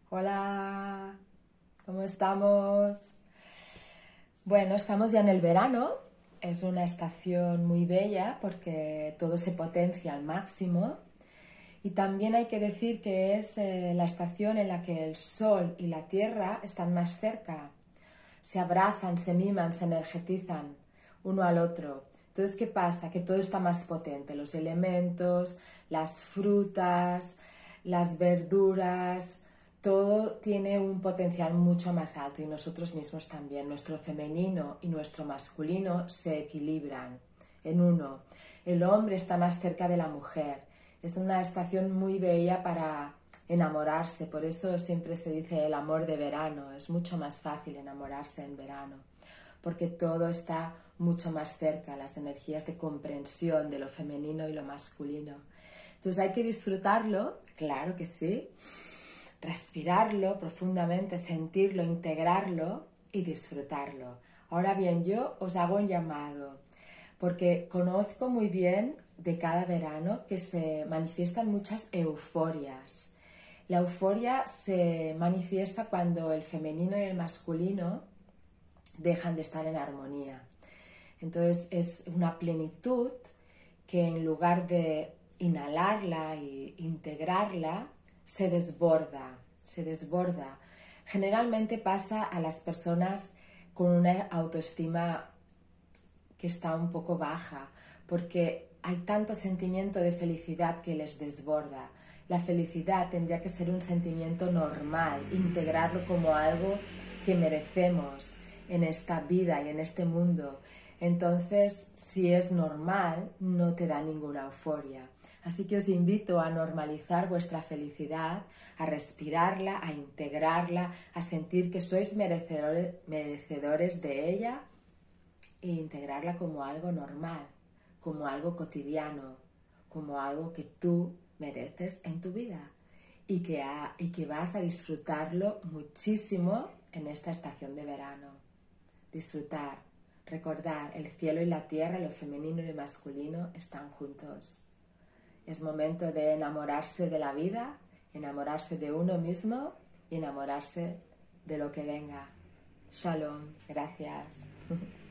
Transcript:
Hola, ¿cómo estamos? Bueno, estamos ya en el verano. Es una estación muy bella porque todo se potencia al máximo. Y también hay que decir que es la estación en la que el Sol y la Tierra están más cerca. Se abrazan, se miman, se energetizan uno al otro. Entonces, ¿qué pasa? Que todo está más potente. Los elementos, las frutas, las verduras, todo tiene un potencial mucho más alto y nosotros mismos también. Nuestro femenino y nuestro masculino se equilibran en uno. El hombre está más cerca de la mujer. Es una estación muy bella para enamorarse, por eso siempre se dice el amor de verano. Es mucho más fácil enamorarse en verano, porque todo está mucho más cerca, las energías de comprensión de lo femenino y lo masculino. Entonces hay que disfrutarlo, claro que sí, respirarlo profundamente, sentirlo, integrarlo y disfrutarlo. Ahora bien, yo os hago un llamado, porque conozco muy bien de cada verano que se manifiestan muchas euforias. La euforia se manifiesta cuando el femenino y el masculino dejan de estar en armonía. Entonces es una plenitud que en lugar de inhalarla e integrarla, se desborda, se desborda. Generalmente pasa a las personas con una autoestima que está un poco baja, porque hay tanto sentimiento de felicidad que les desborda. La felicidad tendría que ser un sentimiento normal, integrarlo como algo que merecemos en esta vida y en este mundo. Entonces, si es normal, no te da ninguna euforia. Así que os invito a normalizar vuestra felicidad, a respirarla, a integrarla, a sentir que sois merecedores de ella e integrarla como algo normal, como algo cotidiano, como algo que tú mereces en tu vida y que vas a disfrutarlo muchísimo en esta estación de verano. Disfrutar, recordar, el cielo y la tierra, lo femenino y lo masculino están juntos. Es momento de enamorarse de la vida, enamorarse de uno mismo y enamorarse de lo que venga. Shalom, gracias.